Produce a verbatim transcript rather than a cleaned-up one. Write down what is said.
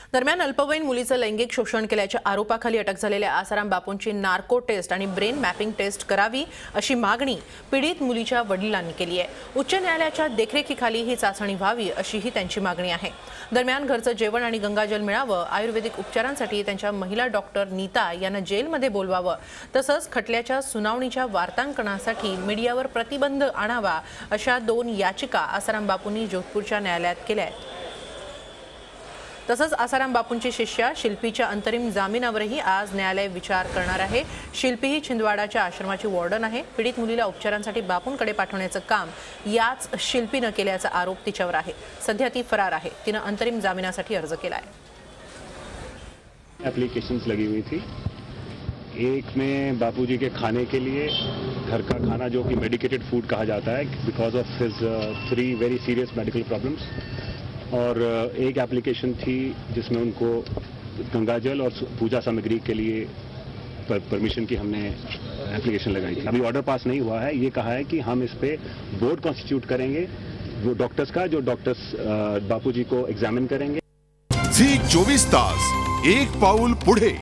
दरम्यान अल्पवयीन मुलीचं लैंगिक शोषण केल्याच्या आरोपाखाली अटक झालेल्या आसाराम बापूंची नार्को टेस्ट आणि ब्रेन मॅपिंग टेस्ट करावी अशी मागणी पीडित मुलीच्या वडिलांनी केली आहे। उच्च न्यायालयाच्या देखरेखीखाली ही चाचणी व्हावी अशीही त्यांची मागणी आहे। दरम्यान घरचं जेवण आणि गंगाजल मिळावं, आयुर्वेदिक उपचारांसाठी त्यांच्या महिला डॉक्टर नीता यांना जेलमध्ये बोलवावं, तसंच खटल्याच्या सुनावणीच्या वार्तांकनासाठी मीडियावर प्रतिबंध आणावा अशा दोन याचिका आसाराम बापूंनी जोधपूरच्या न्यायालयात केल्या आहेत। तसंच आसाराम बापूंची शिष्या शिल्पीच्या अंतरिम जामिनावरही आज न्यायालय विचार करणार आहे। शिल्पी ही छिंदवाडाच्या आश्रमाची वॉर्डन आहे। पीडित मुलीला उपचारांसाठी बापूंकडे पाठवण्याचं काम याच शिल्पीनं केल्याचा आरोप तिच्यावर आहे। सध्या ती फरार आहे। तिनं अंतरिम जामिनासाठी अर्ज केला आहे। एप्लीकेशंस लगी हुई थी। एक में बापूजी के खाने के लिए घर का खाना जो कि मेडिकेटेड फूड कहा जाता है because of his three very serious medical problems, और एक एप्लीकेशन थी जिसमें उनको गंगाजल और पूजा सामग्री के लिए पर, परमिशन की हमने एप्लीकेशन लगाई थी। अभी ऑर्डर पास नहीं हुआ है। ये कहा है कि हम इस पे बोर्ड कॉन्स्टिट्यूट करेंगे वो डॉक्टर्स का, जो डॉक्टर्स बापूजी को एग्जामिन करेंगे। झी चोवीस तास एक पाऊल पुढे।